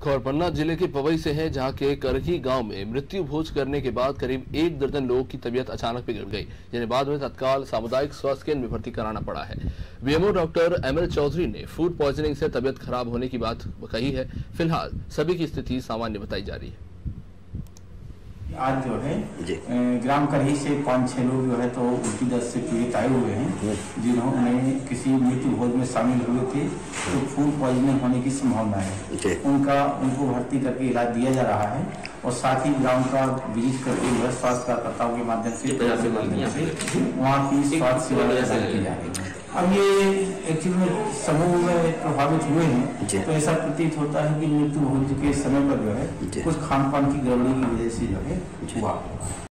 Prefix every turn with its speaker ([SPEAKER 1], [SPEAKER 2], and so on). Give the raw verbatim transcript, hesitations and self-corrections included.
[SPEAKER 1] खबर पन्ना जिले के पवई से है, जहां के करकी गांव में मृत्यु भोज करने के बाद करीब एक दर्जन लोगों की तबीयत अचानक बिगड़ गई, जिन्हें बाद में तत्काल सामुदायिक स्वास्थ्य केंद्र में भर्ती कराना पड़ा है। BMO doctor M L Chaudhary ने फूड पॉइजनिंग से तबीयत खराब होने की बात कही है। फिलहाल सभी की स्थिति सामान्य बताई जा रही है।
[SPEAKER 2] आज जो है ग्राम करही से पाँच छह लोग जो है तो उल्टी दस्त से पीड़ित आए हुए हैं, जिन्होंने किसी मृत्यु भोज में शामिल हुए थे, तो फूड पॉइजनिंग होने की संभावना है। उनका उनको भर्ती करके इलाज दिया जा रहा है और साथ ही ग्राम का विजिट करके जो है स्वास्थ्य कार्यकर्ताओं के माध्यम से वहाँ की स्वास्थ्य सेवा प्रदान की जा रही है। अब ये एक्चुअली में समूह में प्रभावित हुए हैं, तो ऐसा प्रतीत होता है कि मृत्यु भोज के समय पर जो है कुछ खान पान की गड़बड़ी की वजह से जो है हुआ।